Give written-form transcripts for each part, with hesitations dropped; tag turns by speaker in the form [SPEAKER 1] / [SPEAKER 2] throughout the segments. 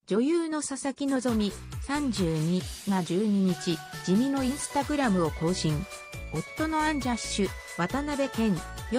[SPEAKER 1] 女優の佐々木希32が12日、地味のインスタグラムを更新。夫のアンジャッシュ、渡辺謙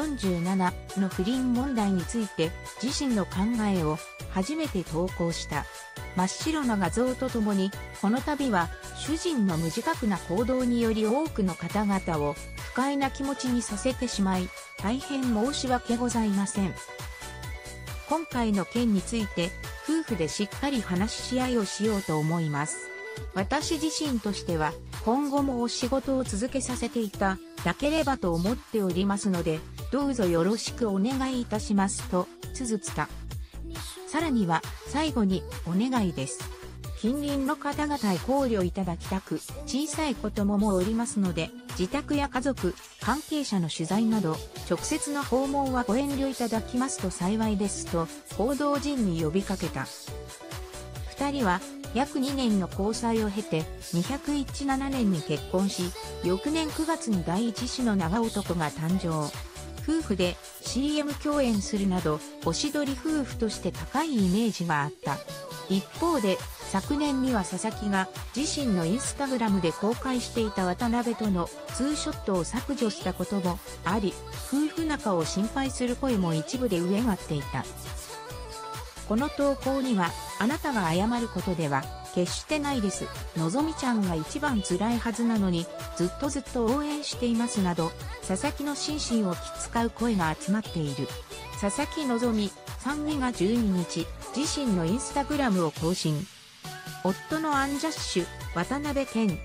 [SPEAKER 1] 47の不倫問題について自身の考えを初めて投稿した。真っ白な画像とともに、この度は主人の無自覚な行動により多くの方々を不快な気持ちにさせてしまい、大変申し訳ございません。今回の件について、夫婦でしっかり話し合いをしようと思います。私自身としては、今後もお仕事を続けさせていただければと思っておりますので、どうぞよろしくお願いいたしますと、綴った。さらには、最後にお願いです。近隣の方々へ考慮いただきたく、小さい子供もおりますので、自宅や家族、関係者の取材など、直接の訪問はご遠慮いただきますと幸いですと、報道陣に呼びかけた。二人は、約2年の交際を経て、217年に結婚し、翌年9月に第一子の長男が誕生。夫婦で CM 共演するなど、おしどり夫婦として高いイメージがあった。一方で、昨年には佐々木が自身のインスタグラムで公開していた渡辺とのツーショットを削除したこともあり、夫婦仲を心配する声も一部で上がっていた。この投稿には、あなたが謝ることでは決してないです。のぞみちゃんが一番辛いはずなのに、ずっと応援していますなど、佐々木の心身を気遣う声が集まっている。佐々木希32が12日、自身のインスタグラムを更新。夫のアンジャッシュ、渡辺謙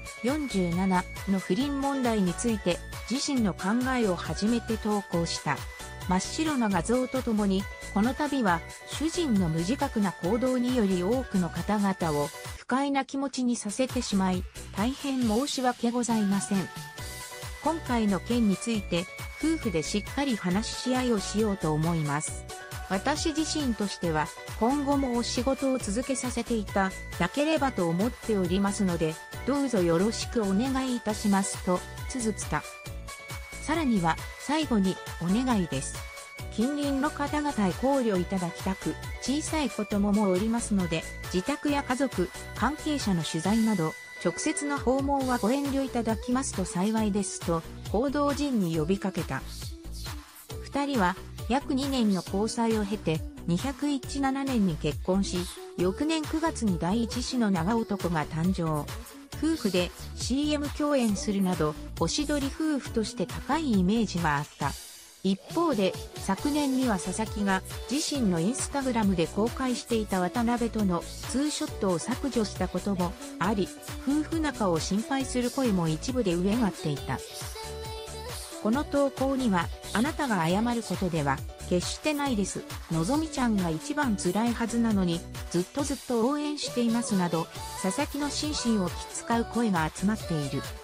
[SPEAKER 1] 47の不倫問題について、自身の考えを初めて投稿した。真っ白な画像とともに、この度は主人の無自覚な行動により多くの方々を不快な気持ちにさせてしまい、大変申し訳ございません。今回の件について、夫婦でしっかり話し合いをしようと思います。私自身としては、今後もお仕事を続けさせていただければと思っておりますので、どうぞよろしくお願いいたしますと、綴った。さらには、最後にお願いです。近隣の方々へ考慮いただきたく、小さい子供もおりますので、自宅や家族、関係者の取材など、直接の訪問はご遠慮いただきますと幸いですと、報道陣に呼びかけた。二人は、約2年の交際を経て、217年に結婚し、翌年9月に第一子の長男が誕生。夫婦で CM 共演するなど、おしどり夫婦として高いイメージがあった。一方で、昨年には佐々木が自身のインスタグラムで公開していた渡辺とのツーショットを削除したこともあり、夫婦仲を心配する声も一部で上がっていた。この投稿には、あなたが謝ることでは決してないです。のぞみちゃんが一番辛いはずなのに、ずっと応援していますなど、佐々木の心身を気遣う声が集まっている。